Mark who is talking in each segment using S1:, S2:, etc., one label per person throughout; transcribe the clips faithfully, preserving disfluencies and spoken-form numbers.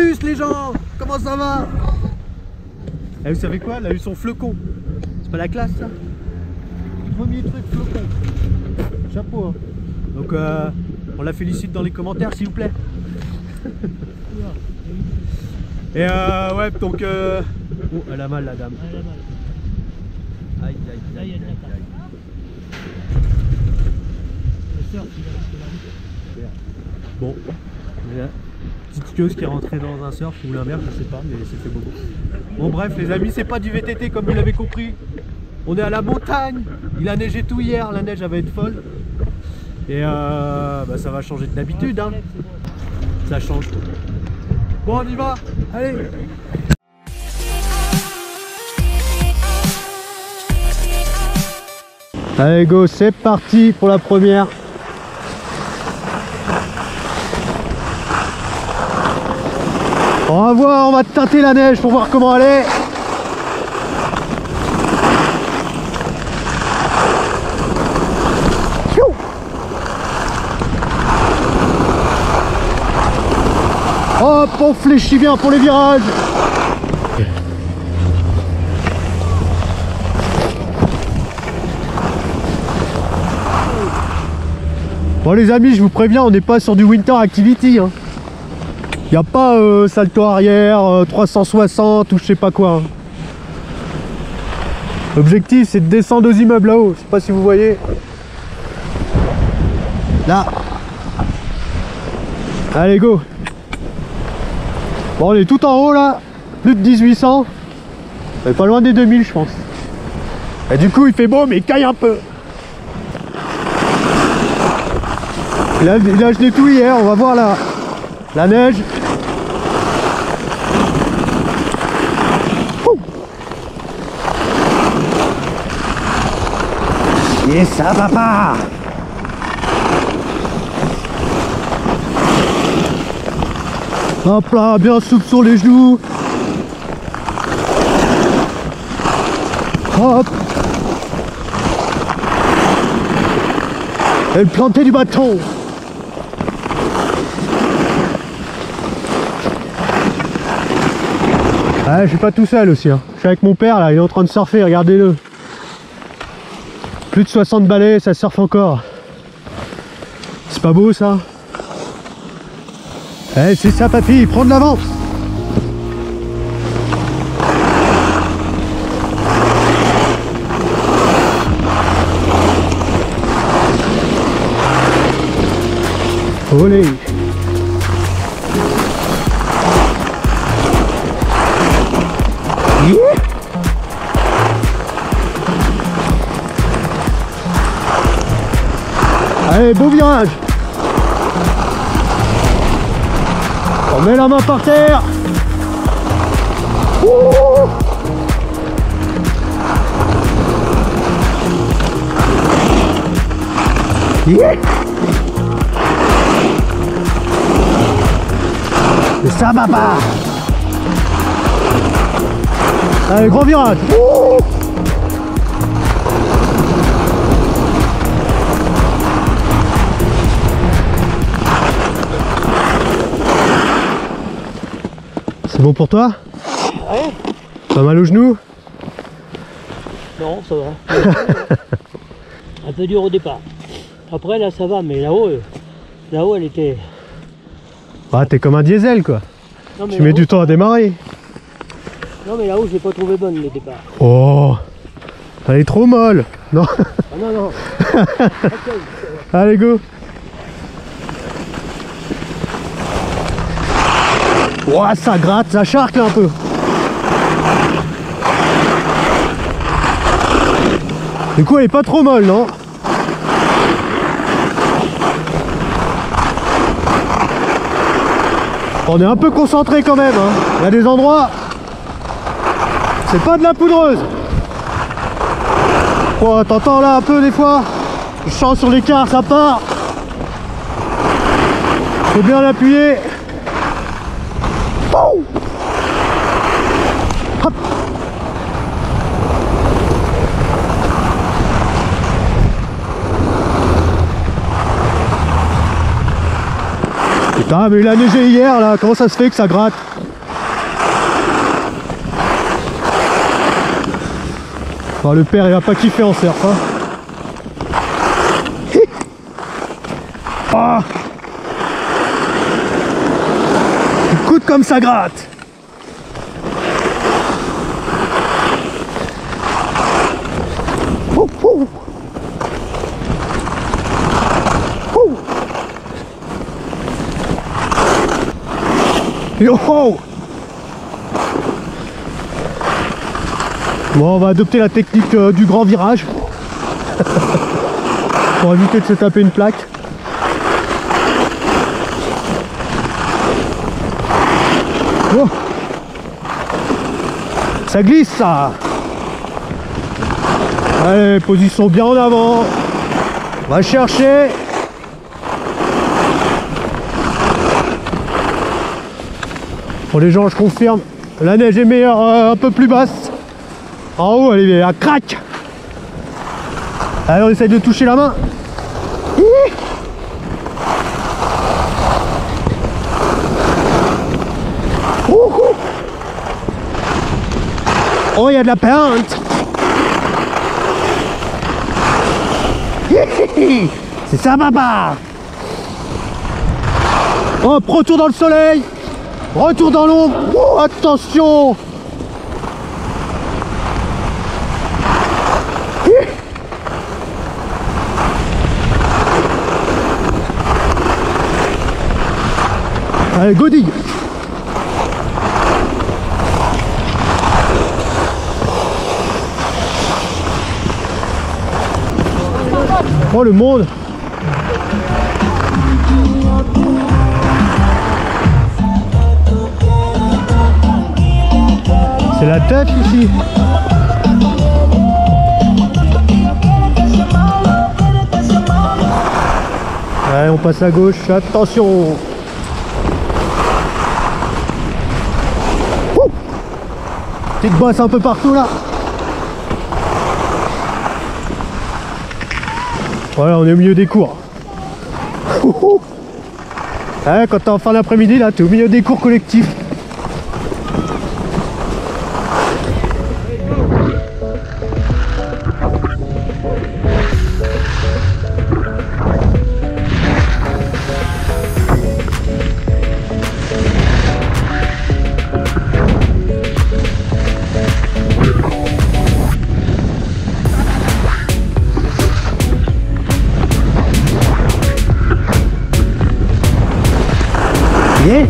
S1: plus les gens. Comment ça va? Eh, vous savez quoi? Elle a eu son flocon. C'est pas la classe ça? Premier truc flocon. Chapeau hein. Donc euh, on la félicite dans les commentaires s'il vous plaît. Et euh, ouais donc euh... oh, elle a mal la dame.
S2: Elle a mal.
S1: Aïe aïe aïe aïe aïe.
S2: Le surf, il a
S1: Bon, voilà. Petite queue qui est rentrée dans un surf ou l'inverse, je sais pas, mais c'est fait beaucoup. Bon bref les amis, c'est pas du V T T comme vous l'avez compris. On est à la montagne, il a neigé tout hier, la neige elle va être folle. Et euh, bah, ça va changer d'habitude hein. Ça change. Bon on y va, allez. Allez go, c'est parti pour la première. On va voir, on va tâter la neige pour voir comment elle est. Hop, on fléchit bien pour les virages. Bon les amis, je vous préviens, on n'est pas sur du winter activity hein. Il n'y a pas euh, salto arrière, euh, trois cent soixante ou je sais pas quoi. Hein. L'objectif c'est de descendre aux immeubles là-haut, je sais pas si vous voyez. Là. Allez go. Bon on est tout en haut là, plus de mille huit cents. On est pas loin des deux mille je pense. Et du coup il fait beau mais il caille un peu. Il a, il a gelé tout hier, on va voir la, la neige. Et ça papa. Hop là, bien souple sur les genoux. Hop. Et le planter du bâton. Ah, je suis pas tout seul aussi hein. Je suis avec mon père là, il est en train de surfer, regardez-le. Plus de soixante balais, ça surfe encore. C'est pas beau ça? Eh c'est ça papy, prends de l'avance. Olé. Yeah. Allez, beau virage. On met la main par terre. Ouh. Yeah. C'est ça papa. Allez, gros virage. Ouh. C'est bon pour toi?
S2: Ouais.
S1: Pas mal au genou?
S2: Non, ça va. Un peu dur au départ. Après là ça va, mais là-haut, là-haut elle était...
S1: Ah t'es comme un diesel quoi.
S2: Non,
S1: tu mets du temps à démarrer.
S2: Non mais là-haut je l'ai pas trouvé bonne le départ.
S1: Oh, elle est trop molle. Non.
S2: Ah non non. Okay.
S1: Allez go. Ouah, ça gratte, ça charque un peu. Du coup elle est pas trop molle non? On est un peu concentré quand même hein. Il y a des endroits, c'est pas de la poudreuse. Oh, t'entends là un peu des fois, je sens sur l'écart ça part. Faut bien l'appuyer. Oh, hop. Ah mais il a neigé hier là, comment ça se fait que ça gratte? Oh, le père il va pas kiffer en surf hein. Oh, écoute comme ça gratte. Oh, oh. Oh. Yo, oh. Bon, on va adopter la technique euh, du grand virage pour éviter de se taper une plaque. Oh. Ça glisse ça. Allez, position bien en avant. On va chercher. Pour les gens, je confirme, la neige est meilleure euh, un peu plus basse. En haut, elle est à crack. Allez, on essaye de toucher la main. Oh, il y a de la pente. C'est ça, papa. Hop, retour dans le soleil. Retour dans l'ombre. Oh, attention. Allez, godille. Oh le monde. C'est la tête ici. Allez, on passe à gauche, attention. Ouh, petite bosse un peu partout là. Voilà, on est au milieu des cours. Ouais, quand t'es en fin d'après-midi là, t'es au milieu des cours collectifs. Yeah.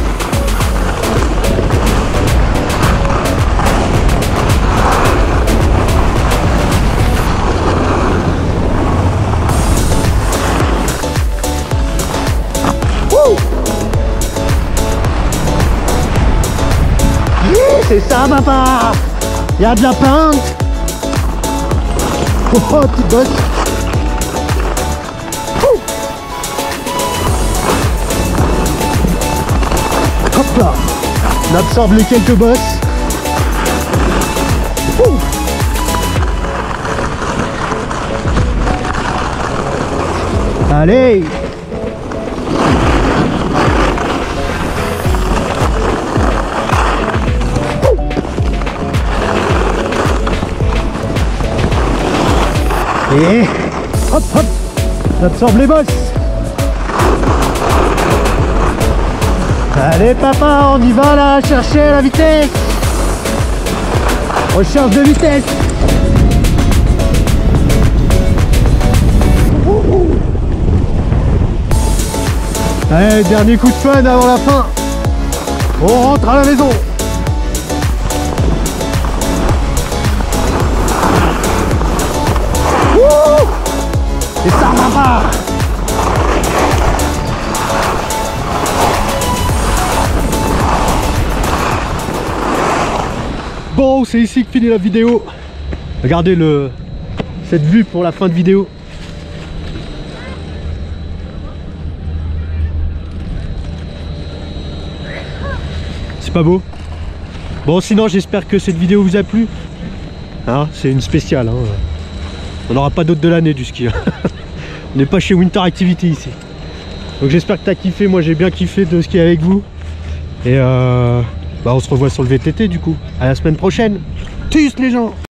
S1: Yeah, c'est ça papa. Il y a de la pente. Oh, oh petite bosse. Hop là, on absorbe les quelques bosses. Ouh. Allez. Ouh. Et hop hop, on absorbe les bosses. Allez papa, on y va là, chercher la vitesse. Recherche de vitesse. Allez, dernier coup de fun avant la fin. On rentre à la maison. Et ça papa. Bon, c'est ici que finit la vidéo. Regardez le cette vue pour la fin de vidéo. C'est pas beau? Bon, sinon j'espère que cette vidéo vous a plu. Hein, c'est une spéciale. Hein. On n'aura pas d'autre de l'année du ski. On n'est pas chez Winter Activity ici. Donc j'espère que t'as kiffé, moi j'ai bien kiffé de skier avec vous. Et euh, bah on se revoit sur le V T T du coup. À la semaine prochaine. Tchuss les gens.